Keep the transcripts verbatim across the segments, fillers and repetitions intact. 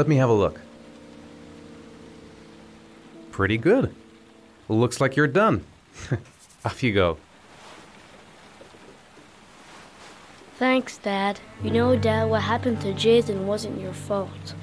let me have a look. Pretty good. Looks like you're done. Off you go. Thanks, Dad. You know, Dad, what happened to Jason wasn't your fault.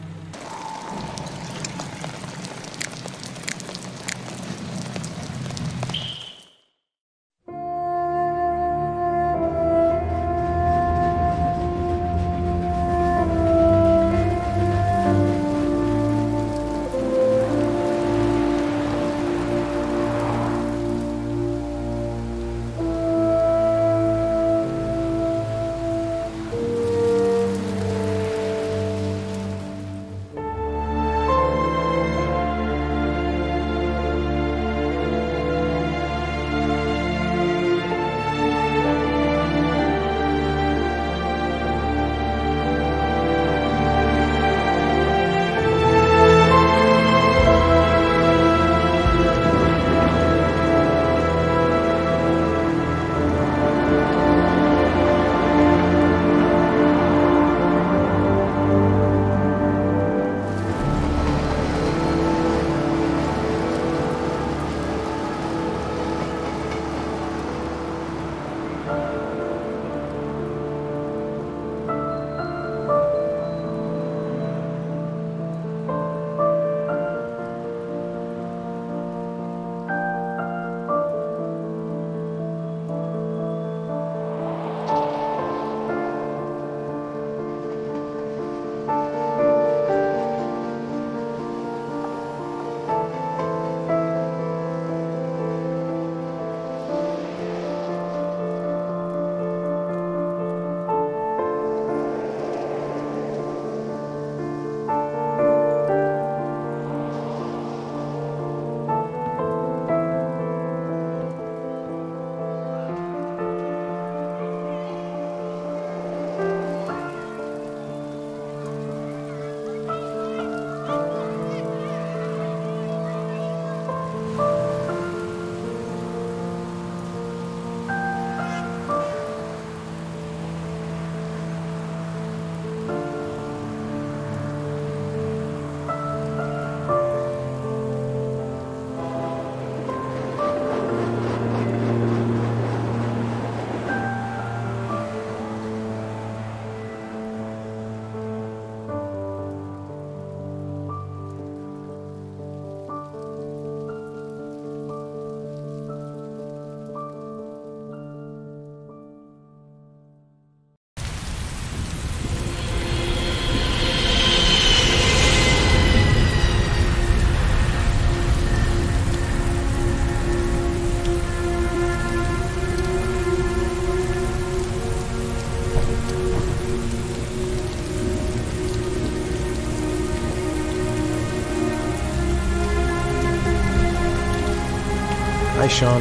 Hi, Sean.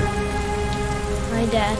Hi, Dad.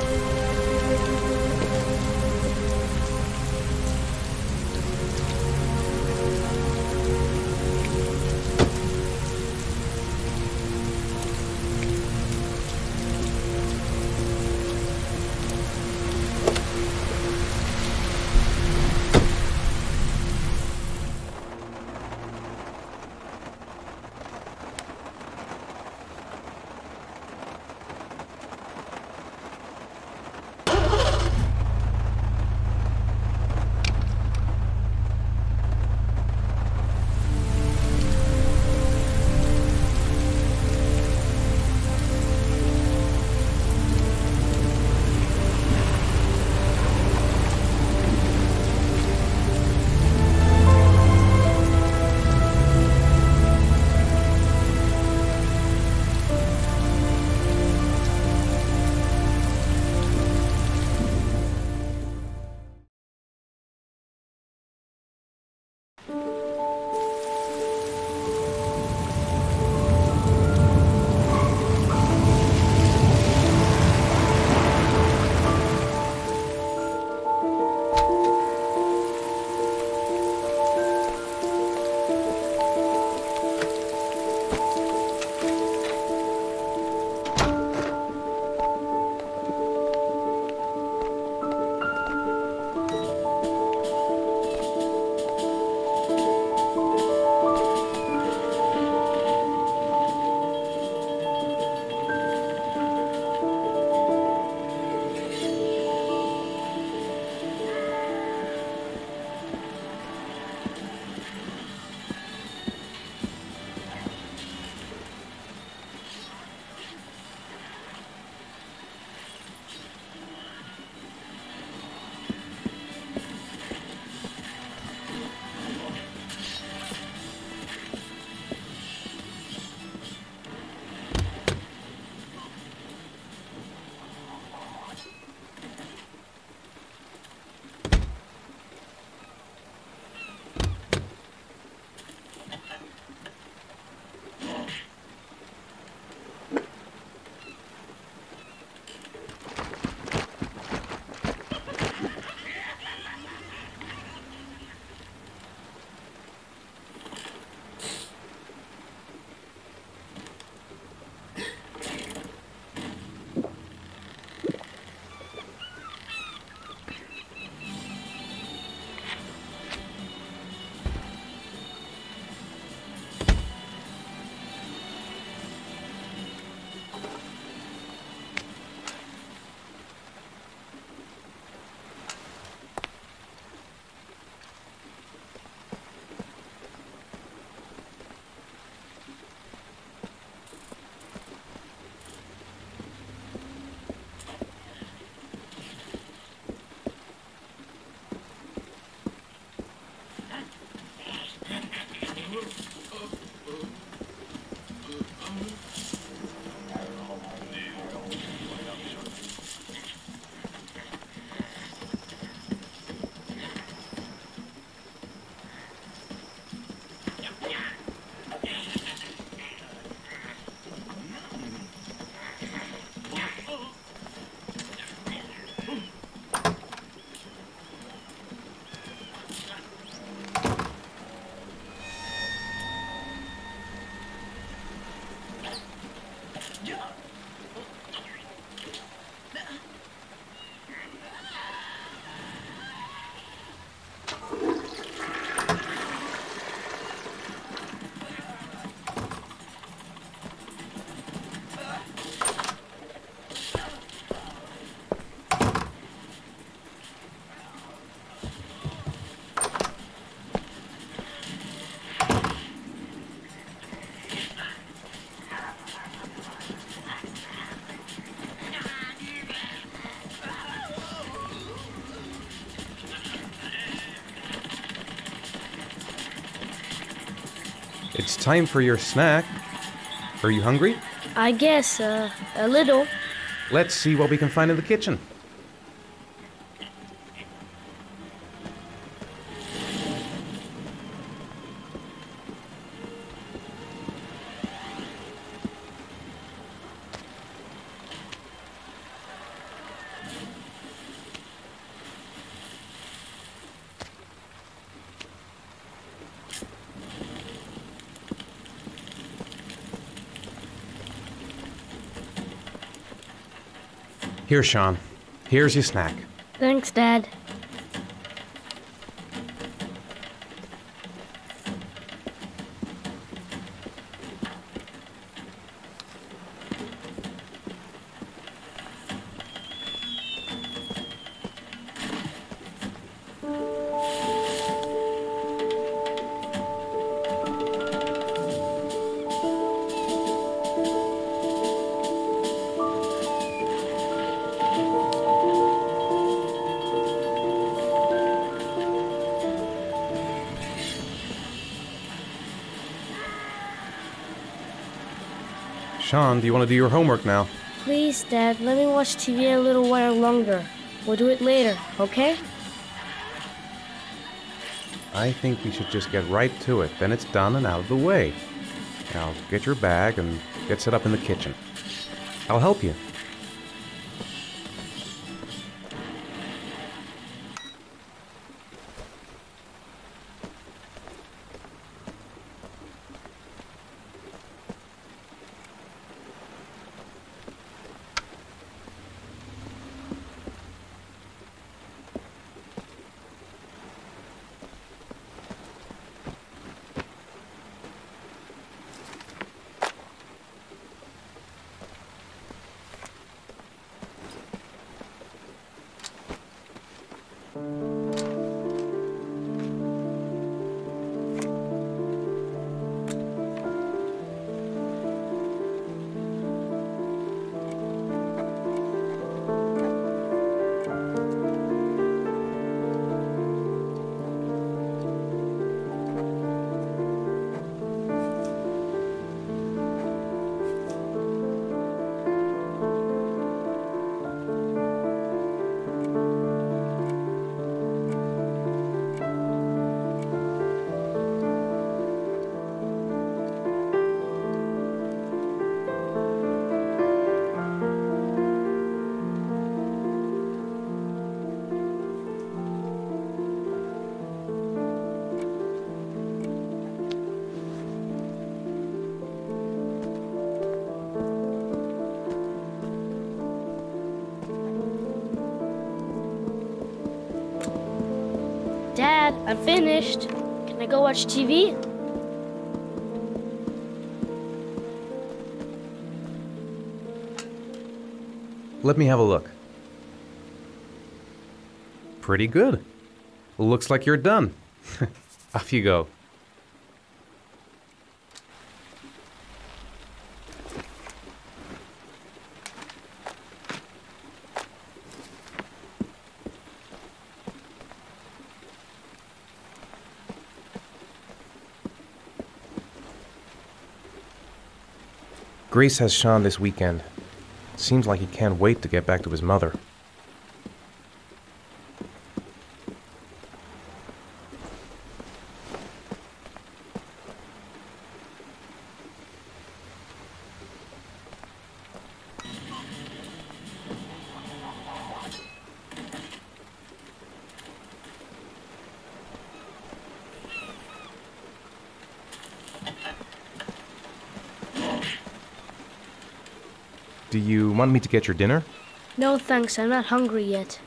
time for your snack. Are you hungry? I guess, uh, a little. Let's see what we can find in the kitchen. Here, Sean. Here's your snack. Thanks, Dad. Sean, do you want to do your homework now? Please, Dad, let me watch T V a little while longer. We'll do it later, okay? I think we should just get right to it. Then it's done and out of the way. Now, get your bag and get set up in the kitchen. I'll help you. Dad, I'm finished. Can I go watch T V? Let me have a look. Pretty good. Looks like you're done. Off you go. Grace has Sean this weekend. Seems like he can't wait to get back to his mother. Do you want me to get your dinner? No thanks, I'm not hungry yet.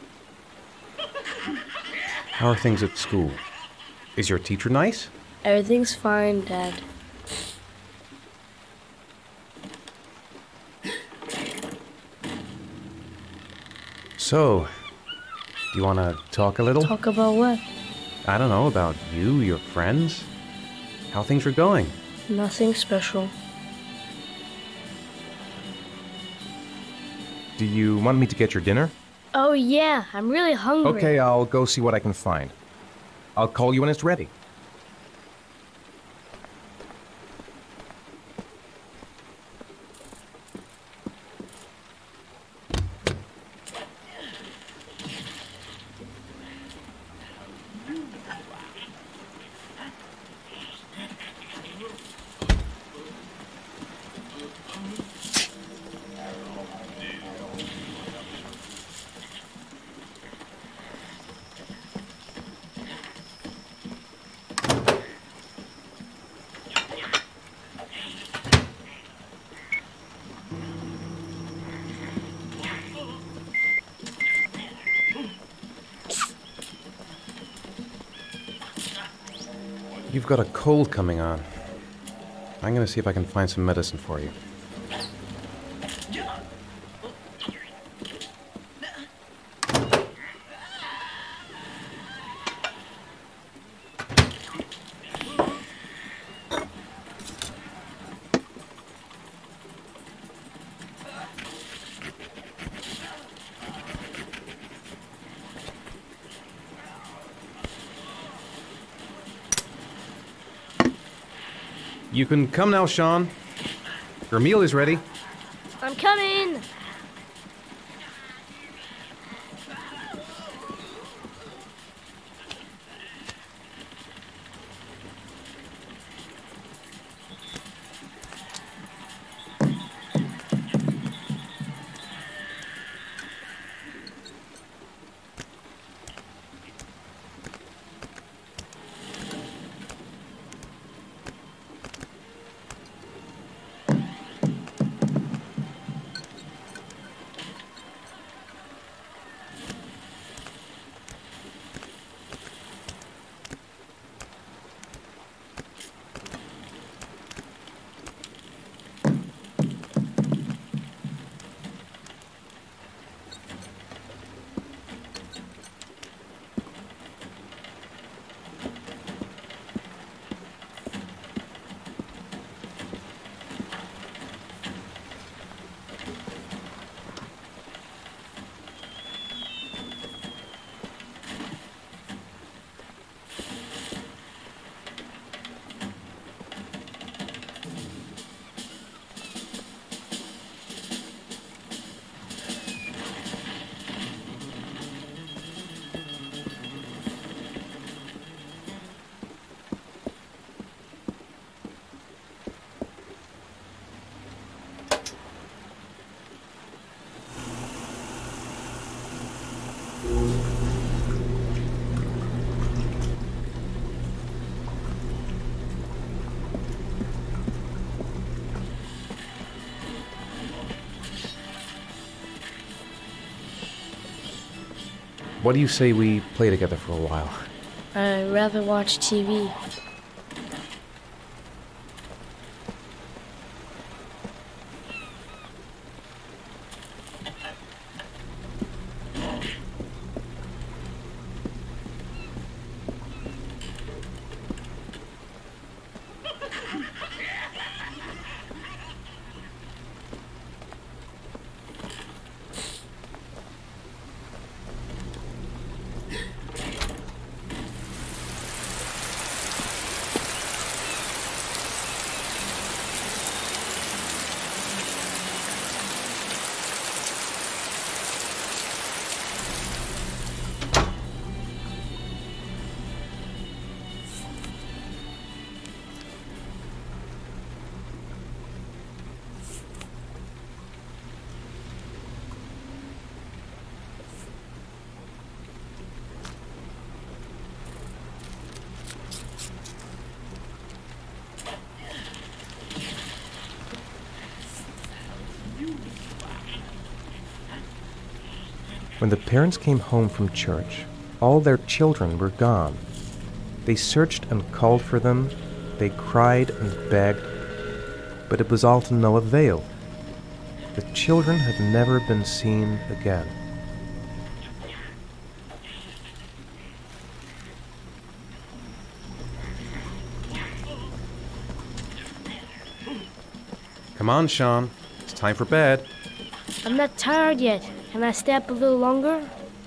How are things at school? Is your teacher nice? Everything's fine, Dad. So, do you want to talk a little? Talk about what? I don't know, about you, your friends, how things are going. Nothing special. Do you want me to get your dinner? Oh yeah, I'm really hungry. Okay, I'll go see what I can find. I'll call you when it's ready. You've got a cold coming on. I'm gonna see if I can find some medicine for you. You can come now, Sean. Your meal is ready. I'm coming! What do you say we play together for a while? I'd rather watch T V. When the parents came home from church, all their children were gone. They searched and called for them, they cried and begged, but it was all to no avail. The children had never been seen again. Come on, Sean. It's time for bed. I'm not tired yet. Can I stay up a little longer?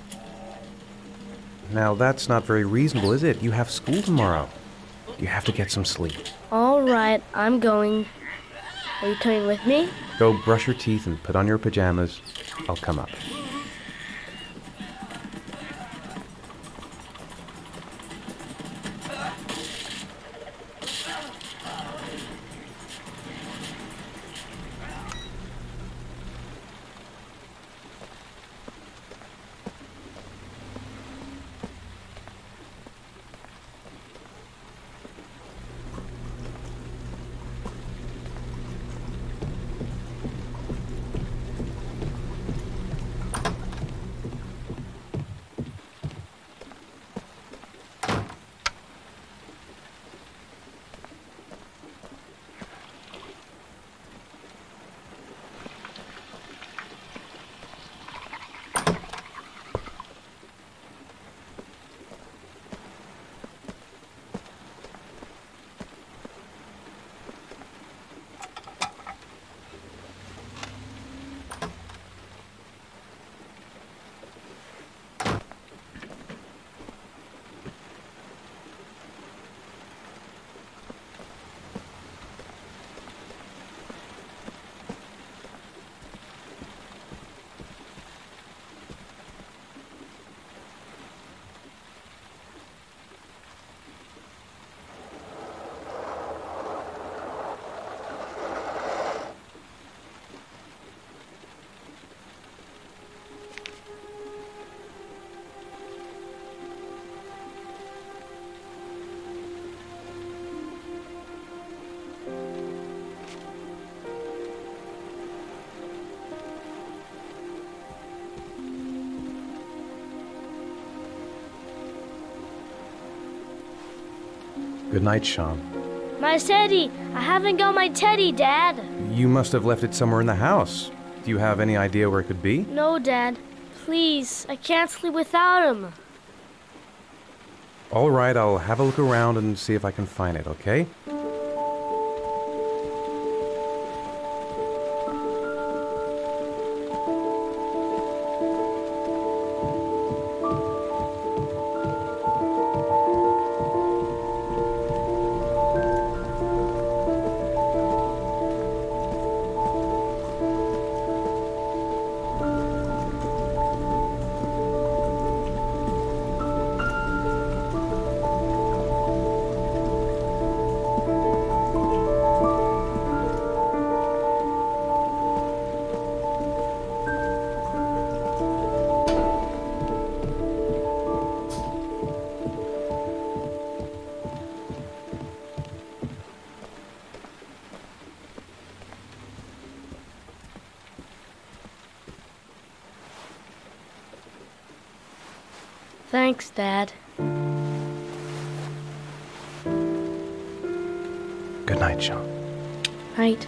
Now, that's not very reasonable, is it? You have school tomorrow. You have to get some sleep. All right, I'm going. Are you coming with me? Go brush your teeth and put on your pajamas. I'll come up. Good night, Sean. My teddy! I haven't got my teddy, Dad! You must have left it somewhere in the house. Do you have any idea where it could be? No, Dad. Please, I can't sleep without him. All right, I'll have a look around and see if I can find it, okay? Thanks, Dad. Good night, Sean. Night.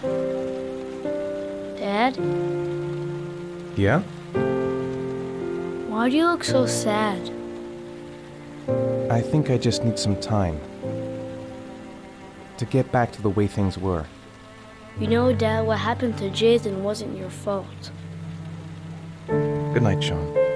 Dad, Yeah? why do you look so sad? I think I just need some time to get back to the way things were. You know, Dad, what happened to Jason wasn't your fault. Good night, Sean.